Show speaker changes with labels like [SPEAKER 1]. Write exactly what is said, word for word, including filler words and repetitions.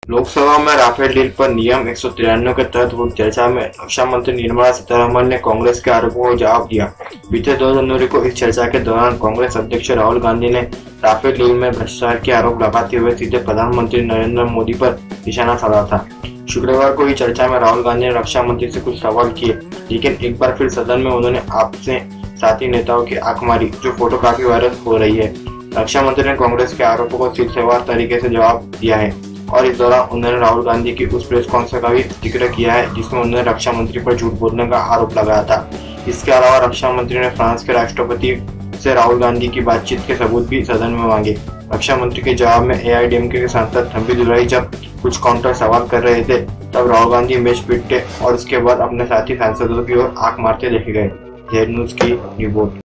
[SPEAKER 1] लोकसभा में Rafale deal पर नियम एक सौ तिरानवे के तहत हुई चर्चा में रक्षा मंत्री निर्मला सीतारमण ने कांग्रेस के आरोपों को जवाब दिया। बीते दो जनवरी को इस चर्चा के दौरान कांग्रेस अध्यक्ष राहुल गांधी ने राफेल डील में भ्रष्टाचार के आरोप लगाते हुए सीधे प्रधानमंत्री नरेंद्र मोदी पर निशाना साधा था। शुक्रवार को हुई चर्चा में राहुल गांधी ने रक्षा मंत्री से कुछ सवाल किए, लेकिन एक बार फिर सदन में उन्होंने आपसे साथी नेताओं की आंख मारी, जो फोटो काफी वायरल हो रही है। रक्षा मंत्री ने कांग्रेस के आरोपों को सिलसिलेवार तरीके से जवाब दिया है और इस दौरान उन्होंने राहुल गांधी की उस प्रेस कॉन्फ्रेंस का भी जिक्र किया है जिसमें उन्होंने रक्षा मंत्री पर झूठ बोलने का आरोप लगाया था। इसके अलावा रक्षा मंत्री ने फ्रांस के राष्ट्रपति से राहुल गांधी की बातचीत के सबूत भी सदन में मांगे। रक्षा मंत्री के जवाब में एआईएडीएमके के सांसद थंबी दुराई जब कुछ काउंटर सवाल कर रहे थे, तब राहुल गांधी मेज पीटते और उसके बाद अपने साथी सांसदों की ओर आंख मारते देखे गए। जेड न्यूज की रिपोर्ट।